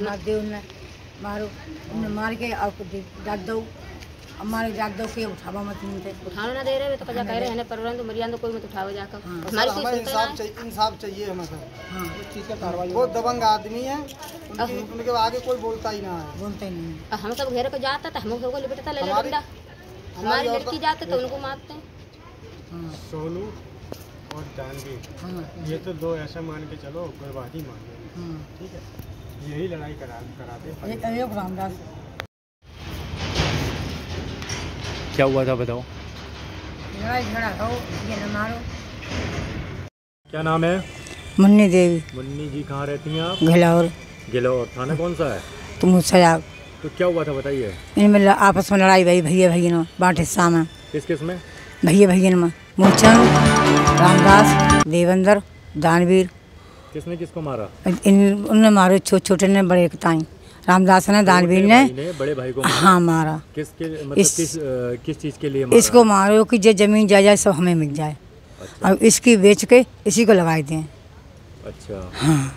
मार दे उन्हें मारो उन्हें मार के और डाक दो हमारे डाक दो के उठावा मत मिलते उठाना ना दे रहे तो कजा कह रहे हैं पर तो मरियान तो कोई मत उठाओ जाकर हमारी इंसाफ चाहिए हमें सर। हाँ इस चीज़ का कार्रवाई बहुत दबंग आदमी है उनके आगे कोई बोलता ही ना है बोलता ही नहीं। हम सब घेर को जाता था हम सबको लिपटता ले डंडा हमारी लड़की जाते तो उनको मारते हैं। सोनू और जानवी ये तो दो ऐसा मान के चलो बर्बादी मान लो ठीक है यही लड़ाई कराते रामदास। क्या हुआ था बताओ। लड़ाई झगड़ा हो ये न मारो। क्या नाम है। मुन्नी देवी। मुन्नी जी कहाँ रहती हैं आप। घिलौर। घिलौर थाना कौन सा है। तुम सजाग। तो क्या हुआ था बताइए। इनमें आपस में लड़ाई भई भैया भैया बांट हिस्सा में। किस किस में। भैया भैया में मूलचंद रामदास देवेंद्र दानवीर। किसने किसको मारा। उनने मारे छोटे छोटे ने बड़े ताई रामदास ने दानवीर ने बड़े भाई को हाँ मारा। किसके मतलब किस चीज़ के लिए मारा? इसको मारो कि जो जमीन जायदाद सब हमें मिल जाए। अच्छा। और इसकी बेच के इसी को लगाई दें। अच्छा हाँ।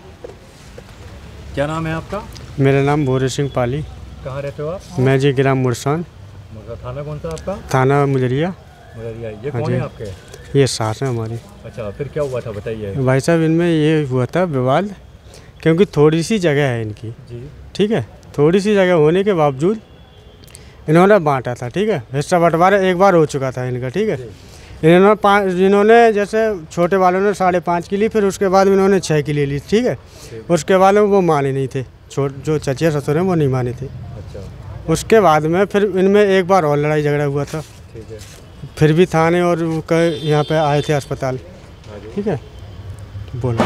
क्या नाम है आपका। मेरा नाम भोरे सिंह पाली। कहाँ रहते हो आप। मैं जी ग्राम मुरसान। थाना कौन सा आपका। थाना मुजरिया। मुजरिया। ये कौन है आपके। ये सास है हमारी। अच्छा फिर क्या हुआ था बताइए। भाई साहब इनमें ये हुआ था विवाद क्योंकि थोड़ी सी जगह है इनकी जी ठीक है। थोड़ी सी जगह होने के बावजूद इन्होंने बांटा था ठीक है। हिस्सा बंटवारा एक बार हो चुका था इनका ठीक है। जिन्होंने जैसे छोटे वालों ने 5.5 की ली फिर उसके बाद इन्होंने 6 की ले ली ठीक है। उसके बाद वो माने नहीं थे जो चचिया ससुर हैं वो नहीं माने थे। अच्छा उसके बाद में फिर इनमें एक बार और लड़ाई झगड़ा हुआ था ठीक है। फिर भी थाने और यहाँ पे आए थे अस्पताल ठीक है। बोलो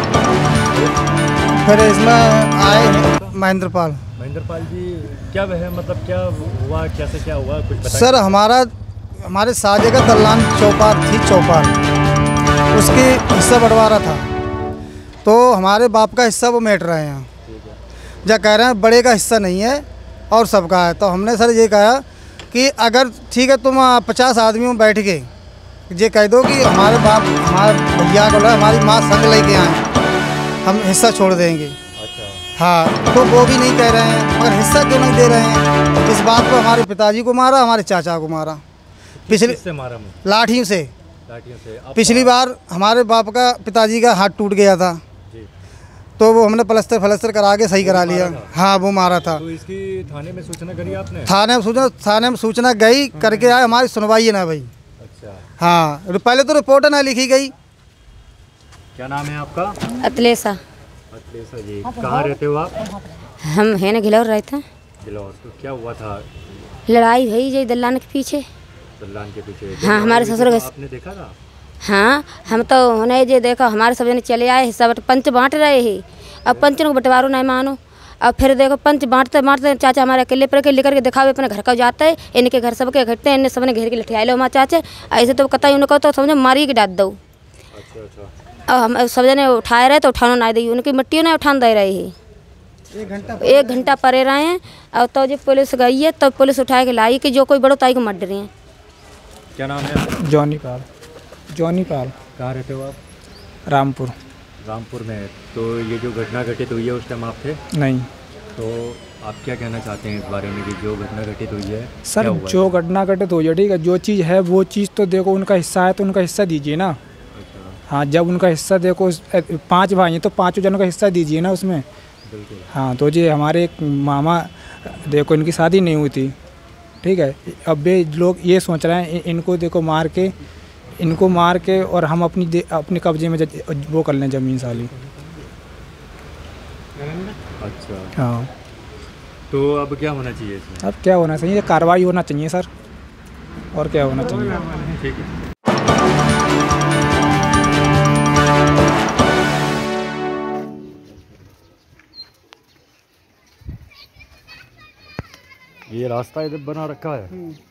फिर इसमें आए महेंद्र पाल जी क्या वह मतलब क्या हुआ कैसे क्या हुआ कुछ बताइए। सर हमारे साजे का दलान चौपाल थी चौपाल उसकी हिस्सा बंटवारा था तो हमारे बाप का हिस्सा वो मेट रहे हैं या कह रहे हैं बड़े का हिस्सा नहीं है और सबका है। तो हमने सर ये कहा कि अगर ठीक है तुम 50 आदमियों में बैठ के ये कह दो कि हमारे बाप हमारे भैया को हमारी माँ संग लेके आए हम हिस्सा छोड़ देंगे। अच्छा हाँ तो वो भी नहीं कह रहे हैं मगर हिस्सा क्यों नहीं दे रहे हैं। इस बात को हमारे पिताजी को मारा हमारे चाचा को मारा पिछले से मारा लाठियों से। पिछली बार हमारे बाप का पिताजी का हाथ टूट गया था जी। तो वो हमने प्लास्टर करा के सही करा लिया। हाँ वो मारा था। तो इसकी थाने में सूचना करी आपने। थाने में सूचना गई करके आए हमारी सुनवाई है ना भाई। अच्छा हाँ पहले तो रिपोर्ट ना लिखी गई। क्या नाम है आपका। अतलेसा। अतलेसा जी कहाँ रहते हो आप। हम है ना घिलौर रहते हैं। घिलौर। तो क्या हुआ था। लड़ाई भई जो दलान के पीछे। दलान के पीछे। हाँ हमारे ससुर आपने देखा था। हाँ हम तो उन्हें जो देखा हमारे सब जने चले आए हिस्सा पंच बांट रहे हैं। अब पंच को बंटवारो नहीं मानो अब फिर देखो पंच बांटते बांटते चाचा हमारे अकेले पर के लेकर के दिखावे अपने घर का जाता है इनके घर सबके घटते हैं इन्हें सबने घेर के लठिया लो हमारे चाचे ऐसे तो कतई उनको तो समझो मारी के डाल दो। अब हम सब जने उठाए रहे तो उठाना नहीं दी उनकी मिट्टियों नहीं उठान दे रही है। 1 घंटा परे रहे हैं और तो जब पुलिस गई है तब पुलिस उठा के लाई कि जो कोई बड़ो ताई को मर रही है। क्या नाम है। Johnny Paul. कहाँ रहते हो आप। रामपुर में। तो ये जो घटना घटित हुई है उस टाइम आप थे। नहीं। तो आप क्या कहना चाहते हैं इस बारे में कि जो घटना घटित हुई है। सर जो घटना घटित हुई है ठीक है जो चीज़ है वो चीज़ तो देखो उनका हिस्सा है तो उनका हिस्सा दीजिए ना। हाँ जब उनका हिस्सा देखो 5 भाई हैं तो 5 जनों का हिस्सा दीजिए ना उसमें। हाँ तो जी हमारे एक मामा देखो इनकी शादी नहीं हुई थी ठीक है। अब वे लोग ये सोच रहे हैं इनको देखो इनको मार के और हम अपने कब्जे में वो कर लें ज़मीन साली। अच्छा हाँ तो अब क्या होना चाहिए इसमें। अब क्या होना चाहिए कार्रवाई होना चाहिए सर और क्या होना चाहिए। ठीक है। ये रास्ता इधर बना रखा है।